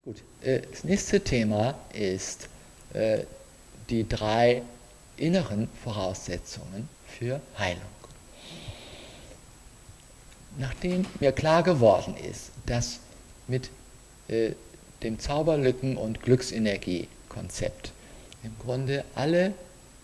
Gut, das nächste Thema ist die 3 inneren Voraussetzungen für Heilung. Nachdem mir klar geworden ist, dass mit dem Zauberlücken- und Glücksenergie-Konzept im Grunde alle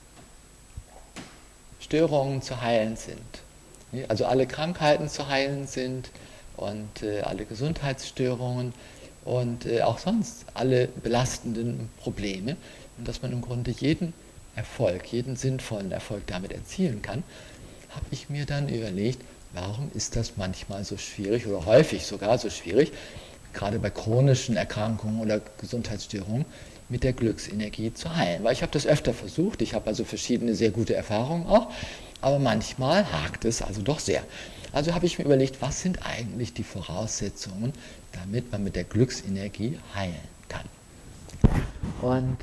Störungen zu heilen sind, also alle Krankheiten zu heilen sind und alle Gesundheitsstörungen und auch sonst alle belastenden Probleme, und dass man im Grunde jeden Erfolg, jeden sinnvollen Erfolg damit erzielen kann, habe ich mir dann überlegt, warum ist das manchmal so schwierig oder häufig sogar so schwierig, gerade bei chronischen Erkrankungen oder Gesundheitsstörungen, mit der Glücksenergie zu heilen. Weil ich habe das öfter versucht, ich habe also verschiedene sehr gute Erfahrungen auch, aber manchmal hakt es also doch sehr. Also habe ich mir überlegt, was sind eigentlich die Voraussetzungen, damit man mit der Glücksenergie heilen kann. Und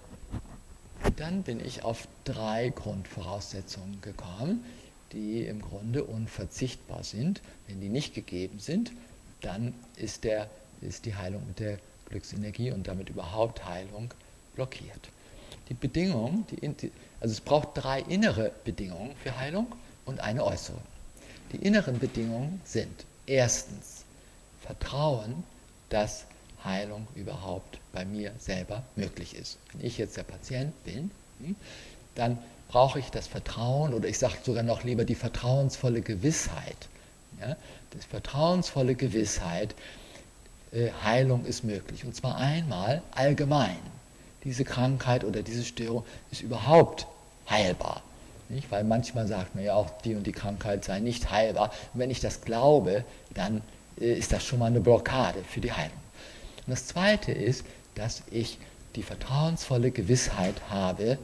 dann bin ich auf 3 Grundvoraussetzungen gekommen, die im Grunde unverzichtbar sind. Wenn die nicht gegeben sind, dann ist die Heilung mit der Glücksenergie und damit überhaupt Heilung blockiert. Die Bedingungen, also es braucht 3 innere Bedingungen für Heilung und eine äußere. Die inneren Bedingungen sind erstens Vertrauen, dass Heilung überhaupt bei mir selber möglich ist. Wenn ich jetzt der Patient bin, dann brauche ich das Vertrauen, oder ich sage sogar noch lieber die vertrauensvolle Gewissheit. Ja, die vertrauensvolle Gewissheit, Heilung ist möglich. Und zwar einmal allgemein. Diese Krankheit oder diese Störung ist überhaupt heilbar. Nicht? Weil manchmal sagt man ja auch, die und die Krankheit sei nicht heilbar. Und wenn ich das glaube, dann ist das schon mal eine Blockade für die Heilung. Und das Zweite ist, dass ich die vertrauensvolle Gewissheit habe,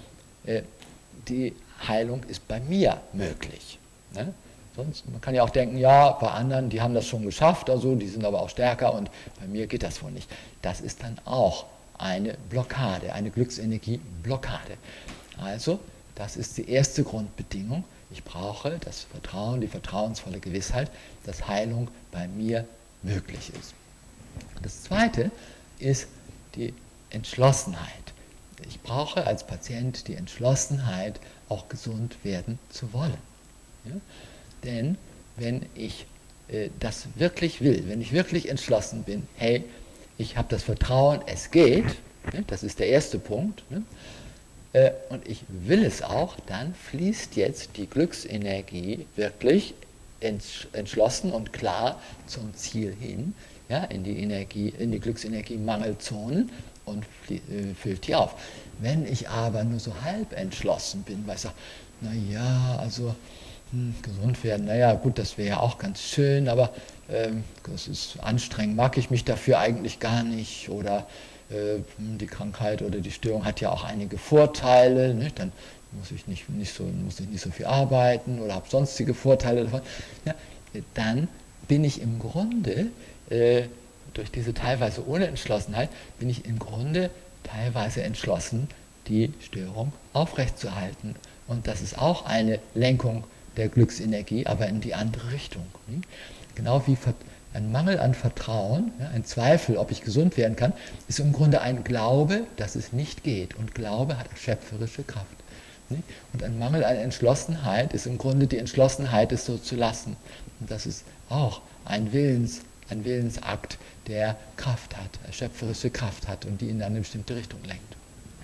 die Heilung ist bei mir möglich. Ne? Sonst, man kann ja auch denken, ja, bei anderen, die haben das schon geschafft, also, die sind aber auch stärker und bei mir geht das wohl nicht. Das ist dann auch eine Blockade, eine Glücksenergie-Blockade. Also, das ist die erste Grundbedingung. Ich brauche das Vertrauen, die vertrauensvolle Gewissheit, dass Heilung bei mir möglich ist. Das zweite ist die Entschlossenheit. Ich brauche als Patient die Entschlossenheit, auch gesund werden zu wollen. Ja? Denn wenn ich das wirklich will, wenn ich wirklich entschlossen bin, hey, ich habe das Vertrauen, es geht, ne, das ist der erste Punkt, ne, und ich will es auch, dann fließt jetzt die Glücksenergie wirklich entschlossen und klar zum Ziel hin, ja, in die Glücksenergie-Mangelzonen und füllt die auf. Wenn ich aber nur so halb entschlossen bin, weil ich sage, naja, also gesund werden, naja gut, das wäre ja auch ganz schön, aber das ist anstrengend, mag ich mich dafür eigentlich gar nicht, oder die Krankheit oder die Störung hat ja auch einige Vorteile, ne? Dann muss ich nicht so viel arbeiten oder habe sonstige Vorteile davon. Ja, dann bin ich im Grunde, durch diese teilweise Unentschlossenheit, bin ich im Grunde teilweise entschlossen, die Störung aufrechtzuerhalten. Und das ist auch eine Lenkung der Glücksenergie, aber in die andere Richtung. Genau wie ein Mangel an Vertrauen, ein Zweifel, ob ich gesund werden kann, ist im Grunde ein Glaube, dass es nicht geht. Und Glaube hat schöpferische Kraft. Und ein Mangel an Entschlossenheit ist im Grunde die Entschlossenheit, es so zu lassen. Und das ist auch ein Willensakt, der Kraft hat, schöpferische Kraft hat und die in eine bestimmte Richtung lenkt.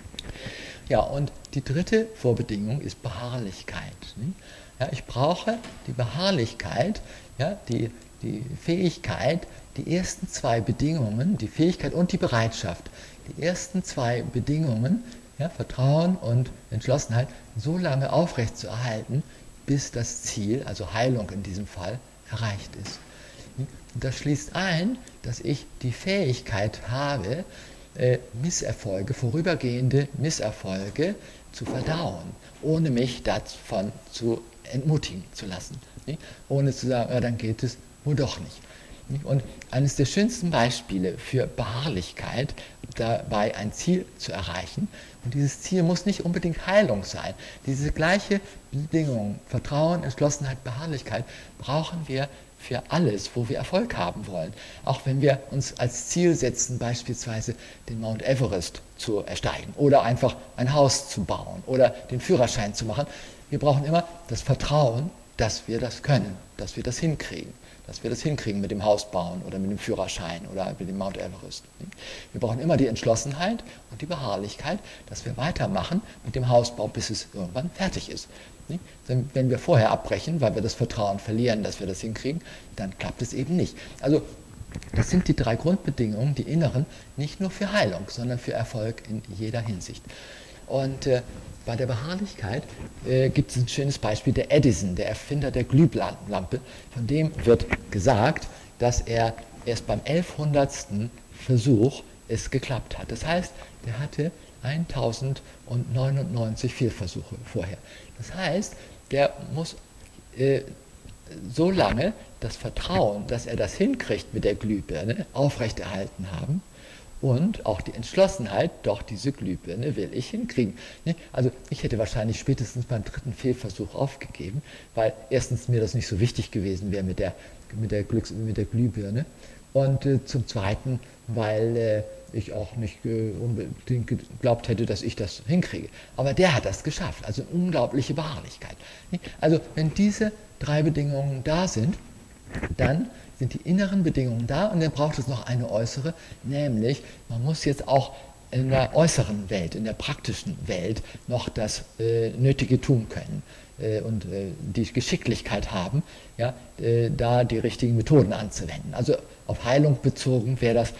Ja, und die dritte Vorbedingung ist Beharrlichkeit. Ja, ich brauche die Beharrlichkeit, ja, die Fähigkeit, die ersten 2 Bedingungen, die Fähigkeit und die Bereitschaft, die ersten 2 Bedingungen, ja, Vertrauen und Entschlossenheit, so lange aufrechtzuerhalten, bis das Ziel, also Heilung in diesem Fall, erreicht ist. Und das schließt ein, dass ich die Fähigkeit habe, Misserfolge, vorübergehende Misserfolge zu verdauen, ohne mich davon zu entmutigen zu lassen. Ohne zu sagen, ja, dann geht es wohl doch nicht. Und eines der schönsten Beispiele für Beharrlichkeit, dabei ein Ziel zu erreichen, und dieses Ziel muss nicht unbedingt Heilung sein. Diese gleiche Bedingung, Vertrauen, Entschlossenheit, Beharrlichkeit, brauchen wir für alles, wo wir Erfolg haben wollen. Auch wenn wir uns als Ziel setzen, beispielsweise den Mount Everest zu ersteigen oder einfach ein Haus zu bauen oder den Führerschein zu machen. Wir brauchen immer das Vertrauen, dass wir das können, dass wir das hinkriegen. Dass wir das hinkriegen mit dem Haus bauen oder mit dem Führerschein oder mit dem Mount Everest. Wir brauchen immer die Entschlossenheit und die Beharrlichkeit, dass wir weitermachen mit dem Hausbau, bis es irgendwann fertig ist. Denn wenn wir vorher abbrechen, weil wir das Vertrauen verlieren, dass wir das hinkriegen, dann klappt es eben nicht. Also das sind die 3 Grundbedingungen, die inneren, nicht nur für Heilung, sondern für Erfolg in jeder Hinsicht. Und bei der Beharrlichkeit gibt es ein schönes Beispiel, der Edison, der Erfinder der Glühlampe. Von dem wird gesagt, dass er erst beim 1100. Versuch es geklappt hat. Das heißt, der hatte 1099 Fehlversuche vorher. Das heißt, der muss so lange das Vertrauen, dass er das hinkriegt mit der Glühbirne, aufrechterhalten haben. Und auch die Entschlossenheit, doch diese Glühbirne will ich hinkriegen. Also ich hätte wahrscheinlich spätestens beim 3. Fehlversuch aufgegeben, weil erstens mir das nicht so wichtig gewesen wäre mit der Glühbirne und zum Zweiten, weil ich auch nicht unbedingt geglaubt hätte, dass ich das hinkriege. Aber der hat das geschafft, also unglaubliche Beharrlichkeit. Also wenn diese 3 Bedingungen da sind, dann sind die inneren Bedingungen da und dann braucht es noch eine äußere, nämlich man muss jetzt auch in der äußeren Welt, in der praktischen Welt noch das Nötige tun können und die Geschicklichkeit haben, ja, da die richtigen Methoden anzuwenden. Also auf Heilung bezogen wäre das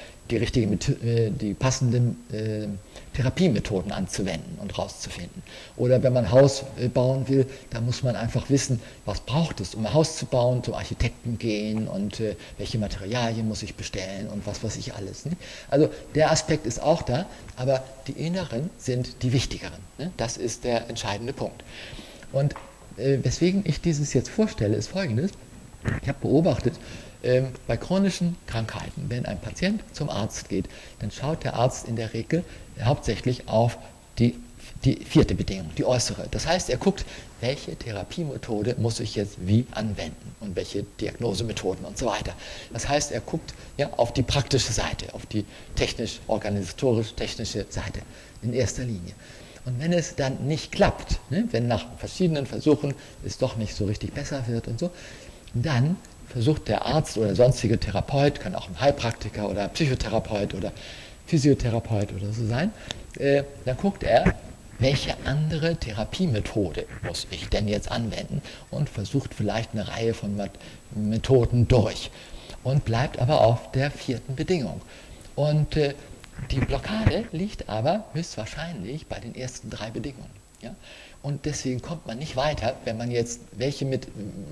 die passenden Therapiemethoden anzuwenden und rauszufinden. Oder wenn man ein Haus bauen will, dann muss man einfach wissen, was braucht es, um ein Haus zu bauen, zum Architekten gehen und welche Materialien muss ich bestellen und was weiß ich alles. Ne? Also der Aspekt ist auch da, aber die inneren sind die wichtigeren. Ne? Das ist der entscheidende Punkt. Und weswegen ich dieses jetzt vorstelle, ist Folgendes. Ich habe beobachtet, bei chronischen Krankheiten, wenn ein Patient zum Arzt geht, dann schaut der Arzt in der Regel hauptsächlich auf die 4. Bedingung, die äußere. Das heißt, er guckt, welche Therapiemethode muss ich jetzt wie anwenden und welche Diagnosemethoden und so weiter. Das heißt, er guckt ja, auf die praktische Seite, auf die technisch-organisatorisch-technische Seite in erster Linie. Und wenn es dann nicht klappt, ne, wenn nach verschiedenen Versuchen es doch nicht so richtig besser wird und so, dann versucht der Arzt oder sonstige Therapeut, kann auch ein Heilpraktiker oder Psychotherapeut oder Physiotherapeut oder so sein, dann guckt er, welche andere Therapiemethode muss ich denn jetzt anwenden und versucht vielleicht eine Reihe von Methoden durch und bleibt aber auf der 4. Bedingung. Und die Blockade liegt aber höchstwahrscheinlich bei den ersten 3 Bedingungen. Ja? Und deswegen kommt man nicht weiter, wenn man jetzt welche mit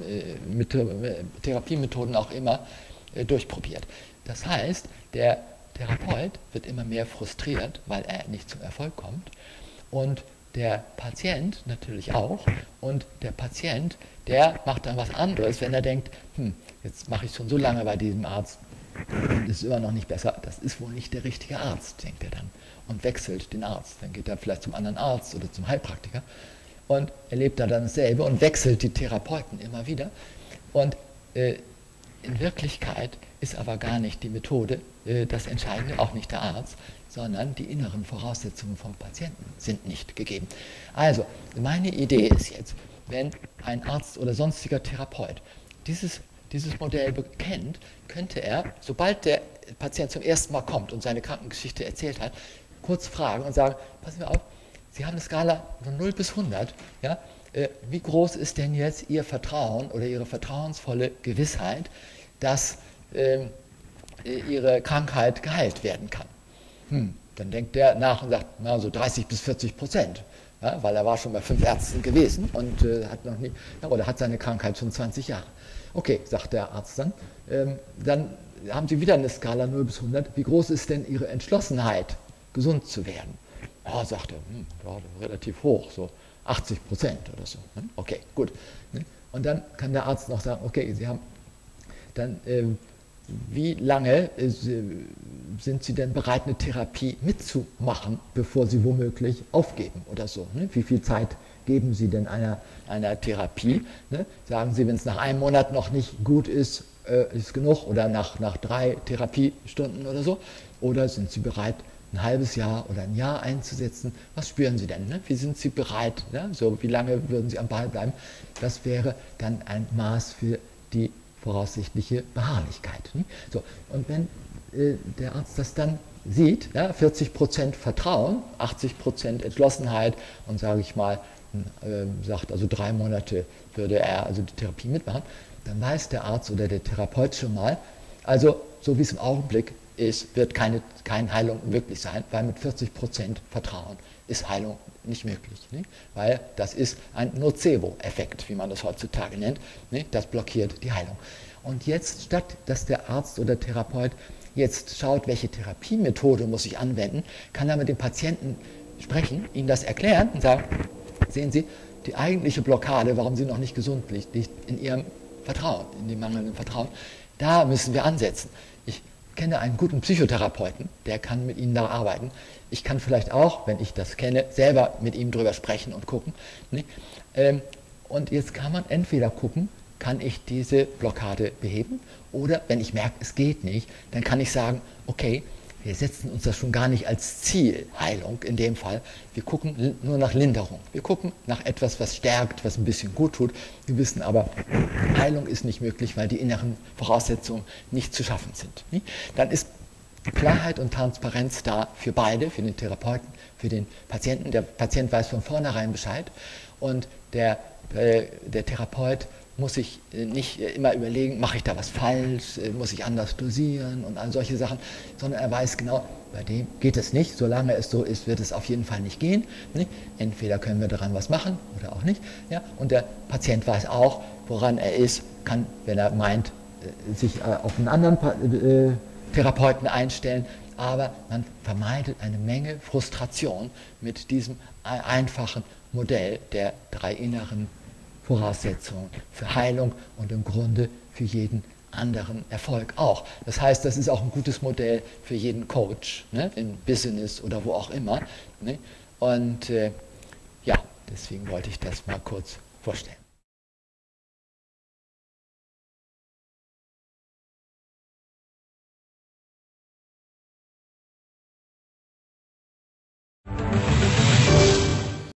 Therapiemethoden auch immer durchprobiert. Das heißt, der Therapeut wird immer mehr frustriert, weil er nicht zum Erfolg kommt. Und der Patient natürlich auch. Und der Patient, der macht dann was anderes, wenn er denkt, jetzt mache ich schon so lange bei diesem Arzt und ist immer noch nicht besser. Das ist wohl nicht der richtige Arzt, denkt er dann. Und wechselt den Arzt. Dann geht er vielleicht zum anderen Arzt oder zum Heilpraktiker und erlebt dann dasselbe und wechselt die Therapeuten immer wieder. Und in Wirklichkeit ist aber gar nicht die Methode das Entscheidende, auch nicht der Arzt, sondern die inneren Voraussetzungen vom Patienten sind nicht gegeben. Also, meine Idee ist jetzt, wenn ein Arzt oder sonstiger Therapeut dieses Modell kennt, könnte er, sobald der Patient zum ersten Mal kommt und seine Krankengeschichte erzählt hat, kurz fragen und sagen, passen Sie auf, Sie haben eine Skala von 0 bis 100, ja? Wie groß ist denn jetzt Ihr Vertrauen oder Ihre vertrauensvolle Gewissheit, dass Ihre Krankheit geheilt werden kann? Dann denkt der nach und sagt, na, so 30 bis 40%, ja, weil er war schon bei 5 Ärzten gewesen und hat noch nie, ja, oder hat seine Krankheit schon 20 Jahre. Okay, sagt der Arzt dann, dann haben Sie wieder eine Skala 0 bis 100. Wie groß ist denn Ihre Entschlossenheit, gesund zu werden? Ja, sagt er, ja, relativ hoch, so 80% oder so. Okay, gut. Und dann kann der Arzt noch sagen, okay, Sie haben dann wie lange sind Sie denn bereit, eine Therapie mitzumachen, bevor Sie womöglich aufgeben oder so? Ne? Wie viel Zeit geben Sie denn einer Therapie? Ne? Sagen Sie, wenn es nach einem Monat noch nicht gut ist, ist genug, oder nach 3 Therapiestunden oder so? Oder sind Sie bereit, ein halbes Jahr oder ein Jahr einzusetzen? Was spüren Sie denn? Ne? Wie sind Sie bereit? Ne? So, wie lange würden Sie am Ball bleiben? Das wäre dann ein Maß für die voraussichtliche Beharrlichkeit. Ne? So, und wenn der Arzt das dann sieht, ja, 40% Vertrauen, 80% Entschlossenheit und sage ich mal, sagt, also 3 Monate würde er also die Therapie mitmachen, dann weiß der Arzt oder der Therapeut schon mal, also so wie es im Augenblick ist, wird keine Heilung möglich sein, weil mit 40% Vertrauen ist Heilung nicht möglich. Nicht? Weil das ist ein Nocebo-Effekt, wie man das heutzutage nennt. Nicht? Das blockiert die Heilung. Und jetzt, statt dass der Arzt oder Therapeut jetzt schaut, welche Therapiemethode muss ich anwenden, kann er mit dem Patienten sprechen, ihm das erklären und sagen, sehen Sie, die eigentliche Blockade, warum Sie noch nicht gesund liegt, liegt in Ihrem Vertrauen, in dem mangelnden Vertrauen. Da müssen wir ansetzen. Ich kenne einen guten Psychotherapeuten, der kann mit Ihnen da arbeiten. Ich kann vielleicht auch, wenn ich das kenne, selber mit ihm drüber sprechen und gucken. Ne? Und jetzt kann man entweder gucken, kann ich diese Blockade beheben, oder wenn ich merke, es geht nicht, dann kann ich sagen, okay, wir setzen uns das schon gar nicht als Ziel, Heilung in dem Fall. Wir gucken nur nach Linderung. Wir gucken nach etwas, was stärkt, was ein bisschen gut tut. Wir wissen aber, Heilung ist nicht möglich, weil die inneren Voraussetzungen nicht zu schaffen sind. Dann ist Klarheit und Transparenz da für beide, für den Therapeuten, für den Patienten. Der Patient weiß von vornherein Bescheid und der Therapeut muss ich nicht immer überlegen, mache ich da was falsch, muss ich anders dosieren und all solche Sachen, sondern er weiß genau, bei dem geht es nicht, solange es so ist, wird es auf jeden Fall nicht gehen. Nicht? Entweder können wir daran was machen oder auch nicht. Ja? Und der Patient weiß auch, woran er ist, kann, wenn er meint, sich auf einen anderen Therapeuten einstellen, aber man vermeidet eine Menge Frustration mit diesem einfachen Modell der 3 inneren Voraussetzungen für Heilung und im Grunde für jeden anderen Erfolg auch. Das heißt, das ist auch ein gutes Modell für jeden Coach, ne, im Business oder wo auch immer. Ne? Und ja, deswegen wollte ich das mal kurz vorstellen.